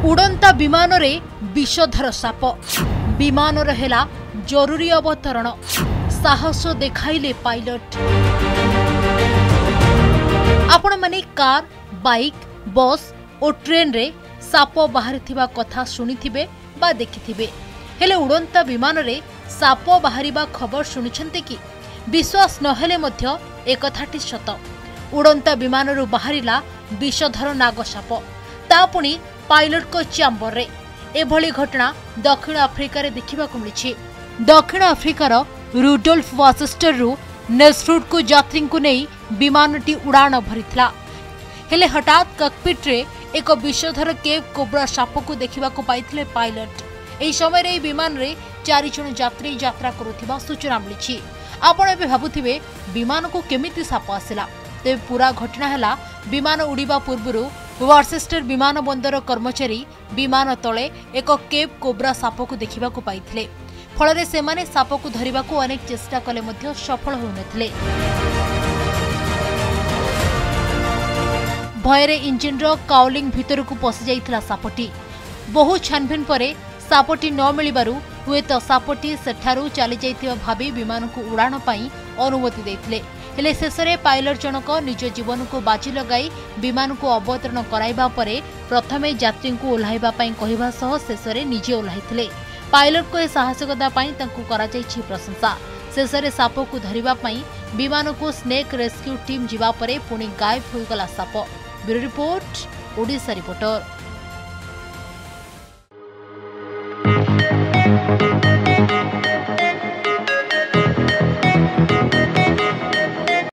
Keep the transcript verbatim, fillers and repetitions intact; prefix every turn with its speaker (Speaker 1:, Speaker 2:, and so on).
Speaker 1: उड़ंता विमान रे विषधर साप विमान हेला जरूरी अवतरण साहस देखाइले पायलट। आपण माने कार बाइक बस और ट्रेन रे साप बाहरी थिबा कथा शुणिथिबे बा देखिथिबे हेले उड़ंता विमान रे साप बाहरिबा खबर शुनिछन्ते कि विश्वास नहेले मध्य एकथाटी सत। उड़ंता विमान रु बाहरिला विषधर नाग साप ता पुणी पायलट को चैम्बर रे। एभली घटना दक्षिण आफ्रिका रे देखिबाकु मिलिछि। दक्षिण आफ्रिकार रुडोल्फ वासेस्टर रु नेस्फ्रूट को यात्री को नहीं विमानटी उड़ान भरिथिला हेले हठात कॉकपिट रे एक विषधर केव कोब्रा साप को देखिबाकु पाइथिले पायलट। एही समय रे विमान रे चारि जण यात्री यात्रा करुथिबा सूचना मिलिछि। आपण एबे भाबुथिबे विमान को केमिति साप आसिला तेबे पूरा घटना हैला विमान उड़ीबा पूर्वरु वासेस्टर विमान बंदर कर्मचारी विमान तले एक केव कोब्रा साप को देखिबाकु पाइथिले फल से साप को धरिबा को अनेक चेष्टा कले मध्य सफल होनथिले। भयरे इंजिन रो काउलिंग भितर को पसि जाइथिला सापटी। बहु छानभिन परे सापटी न मिलिबारु हुएत सापटी सेठारु चली जाइथिबा भाबी विमान को उड़ान पई अनुमति दैथिले हेले शेषरे पायलट जनक निज जीवन को बाजी लगाई विमान को अवतरण कराइबा परे प्रथमे यात्री को ओह्लाइबा पई कहिबा सह शेषरे निजे ओह्लाइथिले। पायलट को साहसिकता पई तंकु करा जायछि प्रशंसा। शेषरे साप को धरिबा पई विमान को स्नेक रेस्क्यू टीम जिबा परे पुणी गायब होइगला साप। Bureau report Odisha reporter.